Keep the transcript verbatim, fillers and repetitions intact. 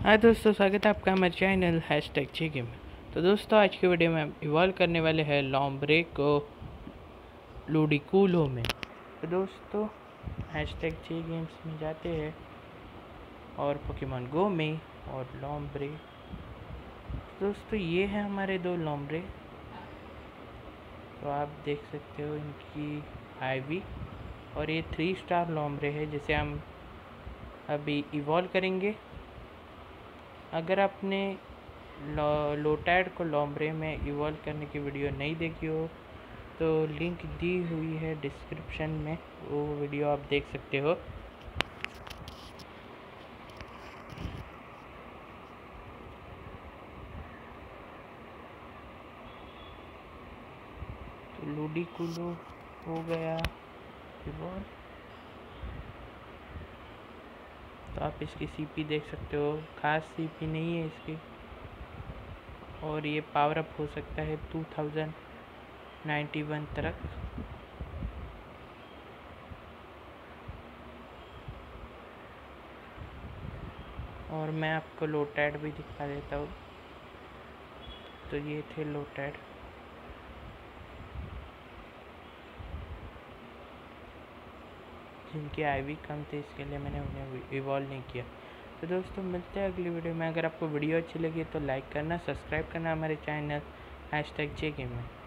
हाय दोस्तों, स्वागत है आपका हमारे चैनल हैश टैग चे गेम में। तो दोस्तों, आज की वीडियो में हम इवॉल्व करने वाले हैं लॉम्ब्रे को लूडिकूलो में। तो दोस्तों, हैश टैग चे गेम्स में जाते हैं और पोकेमॉन गो में और लॉम्ब्रे। तो दोस्तों, ये है हमारे दो लॉम्ब्रे। तो आप देख सकते हो इनकी आईवी, और ये थ्री स्टार लॉम्ब्रे है जिसे हम अभी इवॉल्व करेंगे। अगर आपने लो, लोटैड को लॉम्ब्रे में इवॉल्व करने की वीडियो नहीं देखी हो तो लिंक दी हुई है डिस्क्रिप्शन में, वो वीडियो आप देख सकते हो। तो लूडिकूलो हो गया इवॉल्व। तो आप इसकी सीपी देख सकते हो, खास सीपी नहीं है इसकी, और ये पावर अप हो सकता है टू थाउजेंड नाइन्टी वन तक। और मैं आपको लोटैड भी दिखा देता हूँ। तो ये थे लोटैड। जिनकी आईवी कम थी, इसके लिए मैंने उन्हें इवॉल्व नहीं किया। तो दोस्तों, मिलते हैं अगली वीडियो में। अगर आपको वीडियो अच्छी लगी तो लाइक करना, सब्सक्राइब करना हमारे channel hashtag J game में।